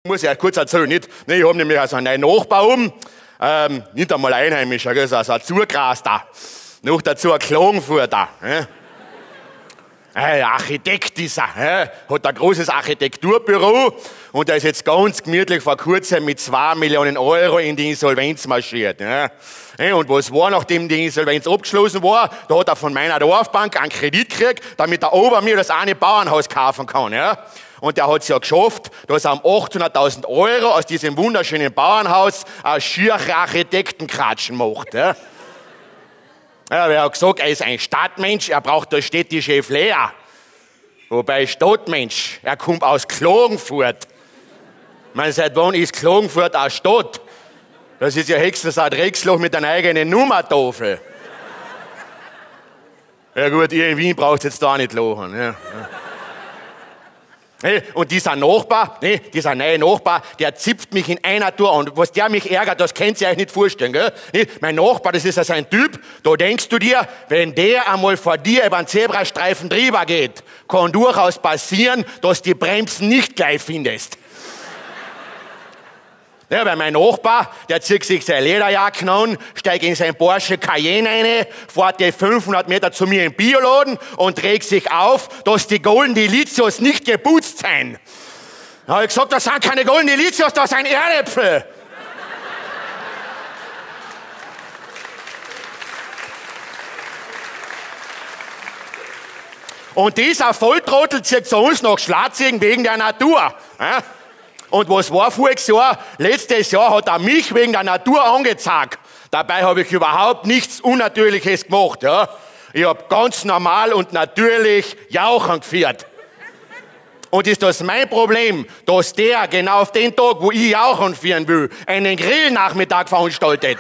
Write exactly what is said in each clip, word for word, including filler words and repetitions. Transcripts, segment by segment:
Muss ich euch kurz erzählen, nicht? Ich habe nämlich also einen neuen Nachbar um, ähm, nicht einmal Einheimischer, gell, also ein Zugraster. Noch dazu ein Klagenfurter. Äh. Ein Architekt ist er, äh. hat ein großes Architekturbüro und er ist jetzt ganz gemütlich vor kurzem mit zwei Millionen Euro in die Insolvenz marschiert. Äh. Und was war, nachdem die Insolvenz abgeschlossen war, da hat er von meiner Dorfbank einen Kredit gekriegt, damit er ober mir das eine Bauernhaus kaufen kann. Ja. Und der hat es ja geschafft, dass er um achthunderttausend Euro aus diesem wunderschönen Bauernhaus ein schiere Architektentratschen macht. Ja. Ja, er hat gesagt, er ist ein Stadtmensch, er braucht das städtische Flair. Wobei Stadtmensch, er kommt aus Klagenfurt. Ich meine, seit wann ist Klagenfurt eine Stadt? Das ist ja höchstens ein Drecksloch mit einer eigenen Nummertafel. Ja gut, ihr in Wien braucht jetzt da nicht lachen. Ja. Hey, und dieser Nachbar, nee, dieser neue Nachbar, der zipft mich in einer Tour an. Was der mich ärgert, das könnt ihr euch nicht vorstellen. Gell? Nee, mein Nachbar, das ist also ein Typ, da denkst du dir, wenn der einmal vor dir über den Zebrastreifen drüber geht, kann durchaus passieren, dass die Bremsen nicht gleich findest. Ja, weil mein Nachbar, der zieht sich seine Lederjacken an, steigt in sein Porsche Cayenne rein, fährt die fünfhundert Meter zu mir im Bioladen und regt sich auf, dass die Golden Delicios nicht geputzt sind. Da habe ich gesagt, das sind keine Golden Delicios, das sind Erdäpfel. Und dieser Volltrottel zieht zu uns nach Schlatzing wegen der Natur. Ja? Und was war voriges Jahr? Letztes Jahr hat er mich wegen der Natur angezeigt. Dabei habe ich überhaupt nichts Unnatürliches gemacht. Ja? Ich habe ganz normal und natürlich Jauchen geführt. Und ist das mein Problem, dass der genau auf den Tag, wo ich Jauchen führen will, einen Grillnachmittag veranstaltet?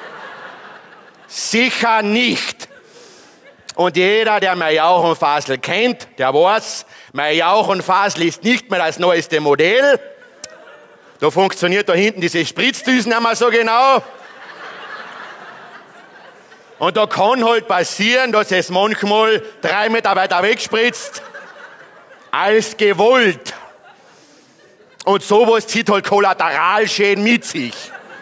Sicher nicht. Und jeder, der mein Jauchenfasel kennt, der weiß, mein Jauchenfasel ist nicht mehr das neueste Modell. Da funktioniert da hinten diese Spritzdüsen nicht mehr so genau. Und da kann halt passieren, dass es manchmal drei Meter weiter wegspritzt, als gewollt. Und sowas zieht halt Kollateralschäden mit sich.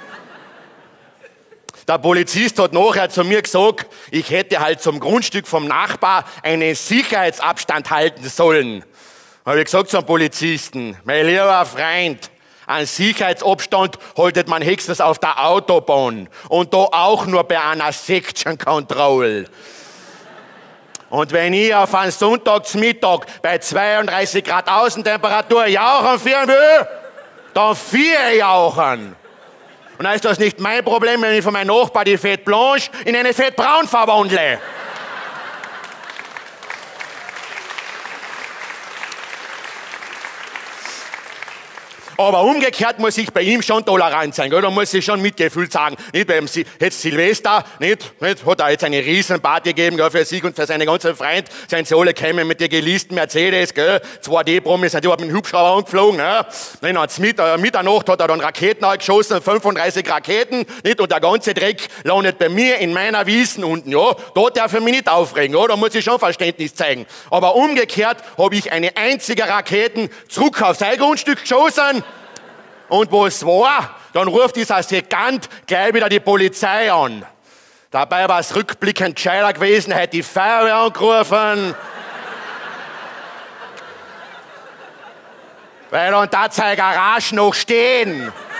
Der Polizist hat nachher zu mir gesagt, ich hätte halt zum Grundstück vom Nachbar einen Sicherheitsabstand halten sollen. Da habe ich gesagt zum Polizisten, mein lieber Freund, einen Sicherheitsabstand haltet man höchstens auf der Autobahn. Und da auch nur bei einer Section Control. Und wenn ich auf einen Sonntagsmittag bei zweiunddreißig Grad Außentemperatur Jauchen führen will, dann vier Jauchen. Und dann ist das nicht mein Problem, wenn ich von meinem Nachbar die Fett Blanche in eine Fett Braun verwandle. Aber umgekehrt muss ich bei ihm schon tolerant sein, gell? Da muss ich schon Mitgefühl sagen. Nicht beim si jetzt Silvester, nicht, nicht, hat er jetzt eine Riesenparty gegeben, gell, für sich und für seine ganzen Freunde. Sind sie alle gekommen mit den geleasten Mercedes, gell? zwei D-Promis sind überhaupt mit dem Hubschrauber angeflogen. Ne? Dann hat's mit, äh, Mitternacht hat er dann Raketen geschossen, fünfunddreißig Raketen, nicht? Und der ganze Dreck landet bei mir in meiner Wiesen unten. Ja? Da darf ich mich nicht aufregen, ja? Da muss ich schon Verständnis zeigen. Aber umgekehrt habe ich eine einzige Raketen zurück auf sein Grundstück geschossen. Und wo es war, dann ruft dieser Sekant gleich wieder die Polizei an. Dabei war es rückblickend gescheiter gewesen, hätte die Feuerwehr angerufen. Weil dann da seine Garage noch stehen.